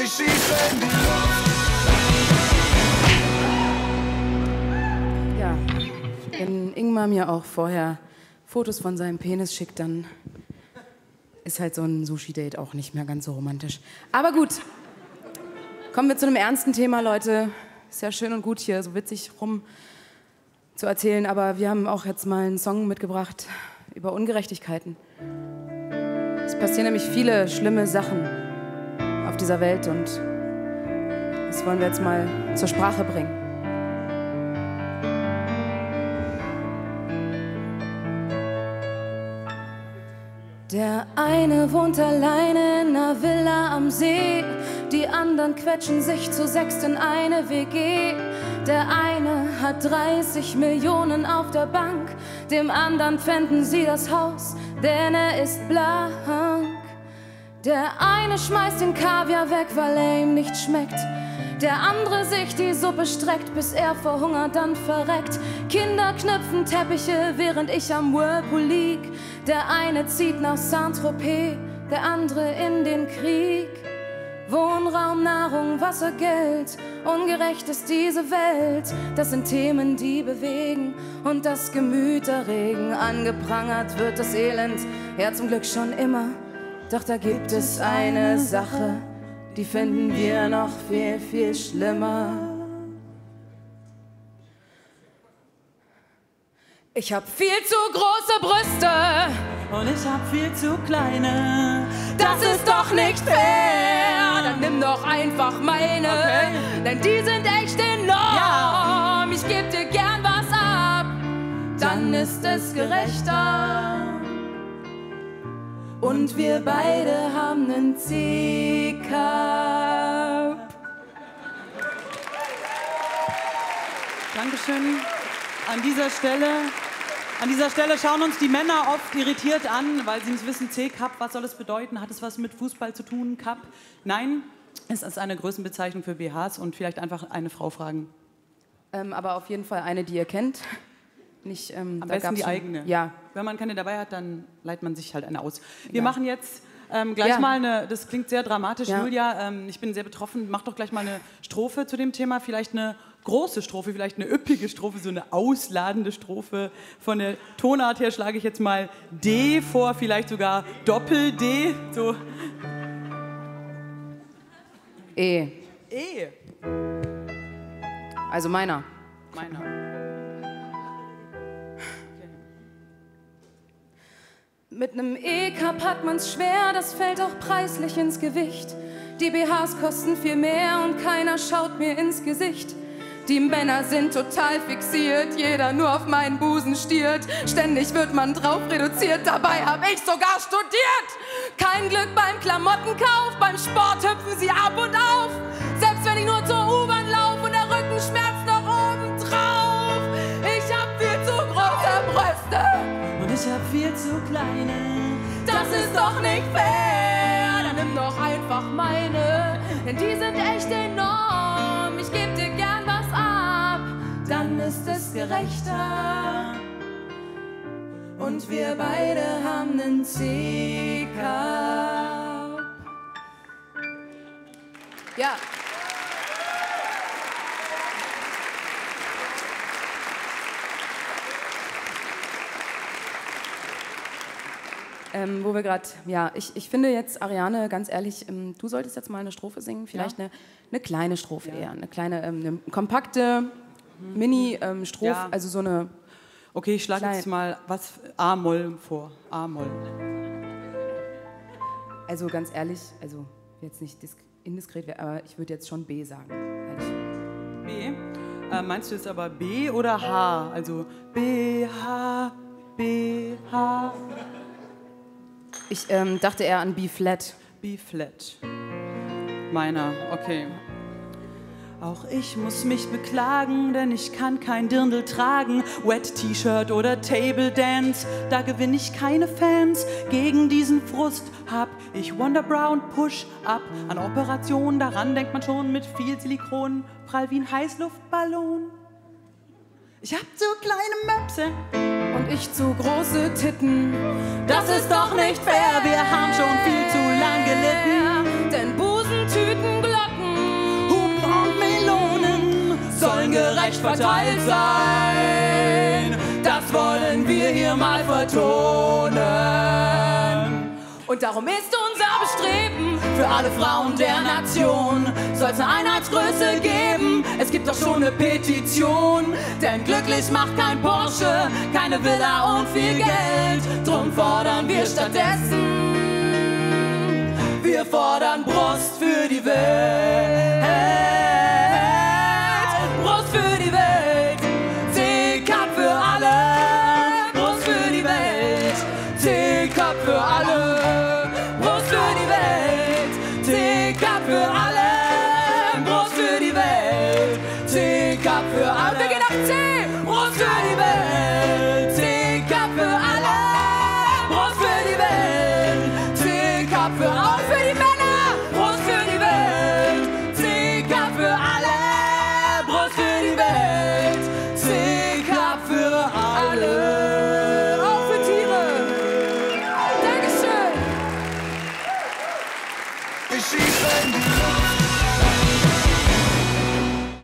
ich schieße in die Luft. Ja, wenn Ingmar mir auch vorher Fotos von seinem Penis schickt, dann ist halt so ein Sushi-Date auch nicht mehr ganz so romantisch. Aber gut, kommen wir zu einem ernsten Thema, Leute. Ist ja schön und gut hier, so witzig rum zu erzählen, aber wir haben auch jetzt mal einen Song mitgebracht über Ungerechtigkeiten. Es passieren nämlich viele schlimme Sachen auf dieser Welt und das wollen wir jetzt mal zur Sprache bringen. Der eine wohnt alleine in einer Villa am See, die anderen quetschen sich zu sechst in eine WG. Der eine hat 30 Millionen auf der Bank, dem anderen pfänden sie das Haus, denn er ist blank. Der eine schmeißt den Kaviar weg, weil er ihm nicht schmeckt. Der andere sich die Suppe streckt, bis er vor Hunger dann verreckt. Kinder knüpfen Teppiche, während ich am Whirlpool lieg. Der eine zieht nach Saint-Tropez, der andere in den Krieg. Wohnraum, Nahrung, Wasser, Geld, ungerecht ist diese Welt. Das sind Themen, die bewegen und das Gemüt erregen. Angeprangert wird das Elend, ja zum Glück schon immer. Doch da gibt es eine Sache, die finden wir noch viel, viel schlimmer. Ich hab viel zu große Brüste und ich hab viel zu kleine. Das ist doch nicht fair. Dann nimm doch einfach meine, okay. Denn die sind echt enorm. Ja. Ich geb dir gern was ab, dann ist es gerechter. Und wir beide haben nen C-Cup. Dankeschön. An dieser Stelle schauen uns die Männer oft irritiert an, weil sie nicht wissen, C-Cup, was soll es bedeuten? Hat es was mit Fußball zu tun, Cup? Nein, es ist eine Größenbezeichnung für BHs und vielleicht einfach eine Frau fragen. Aber auf jeden Fall eine, die ihr kennt. Nicht, am besten die eigene. Ja. Wenn man keine dabei hat, dann leiht man sich halt eine aus. Wir machen jetzt gleich mal eine, das klingt sehr dramatisch, Julia, ich bin sehr betroffen, mach doch gleich mal eine Strophe zu dem Thema, vielleicht eine große Strophe, vielleicht eine üppige Strophe, so eine ausladende Strophe. Von der Tonart her schlage ich jetzt mal D vor, vielleicht sogar Doppel-D. So. E. E. Also meiner. Meiner. Mit nem E-Cup hat man's schwer, das fällt auch preislich ins Gewicht. Die BHs kosten viel mehr und keiner schaut mir ins Gesicht. Die Männer sind total fixiert, jeder nur auf meinen Busen stiert. Ständig wird man drauf reduziert, dabei hab ich sogar studiert. Kein Glück beim Klamottenkauf, beim Sport hüpfen sie ab und auf. Selbst wenn ich nur zur U-Bahn laufe und der Rücken schmerzt noch oben drauf. Ich hab viel zu große Brüste. Und ich hab viel zu kleine. Das ist doch nicht fair. Dann nimm doch einfach meine, denn die sind echt enorm. Ich geb dir gern was ab, dann ist es gerechter. Und wir beide haben nen C-Cup. Ja. Wo wir gerade, ja, ich finde jetzt, Ariane, ganz ehrlich, du solltest jetzt mal eine Strophe singen, vielleicht eine kleine Strophe eher, eine kleine, eine kompakte Mini-Strophe, also so eine... Okay, ich schlage jetzt mal was A-Moll vor, A-Moll. Also ganz ehrlich, also jetzt nicht indiskret, aber ich würde jetzt schon B sagen, ehrlich. B? Meinst du jetzt aber B oder H? Also B, H, B, H... Ich dachte eher an B-Flat. B-Flat. Meiner, okay. Auch ich muss mich beklagen, denn ich kann kein Dirndl tragen. Wet-T-Shirt oder Table Dance, da gewinne ich keine Fans. Gegen diesen Frust hab ich Wonder Brown Push-Up. An Operationen, daran denkt man schon mit viel Silikon. Prall wie ein Heißluftballon. Ich hab zu kleine Möpse. Und ich zu große Titten. Das ist doch nicht fair, wir haben schon viel zu lang gelitten. Denn Busentüten, Glocken gerecht verteilt sein. Das wollen wir hier mal vertonen. Und darum ist unser Bestreben, für alle Frauen der Nation soll's eine Einheitsgröße geben. Es gibt doch schon eine Petition, denn glücklich macht kein Porsche, keine Villa und viel Geld. Drum fordern wir stattdessen, wir fordern Brust für die Welt. Brust für die Welt, Teacup für alle. Brust für die Welt, Teacup für alle. Brust für die Welt, Teacup für alle. Brust für die Welt, Teacup für alle. wir gehen auf C. Brust für die Welt, Teacup für alle. Brust für die Welt, Teacup für alle. Auch für die Männer. Brust für die Welt, Teacup für alle. Brust für die Welt, Teacup für alle. Auch für Tiere. Dankeschön. Wir schießen in die Luft.